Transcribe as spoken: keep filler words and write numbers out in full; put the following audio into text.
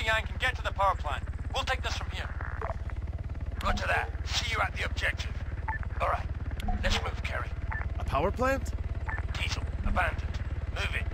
Yang can get to the power plant. We'll take this from here. Roger that. See you at the objective. All right, let's move, Kerry. A power plant? Diesel, abandoned. Move it.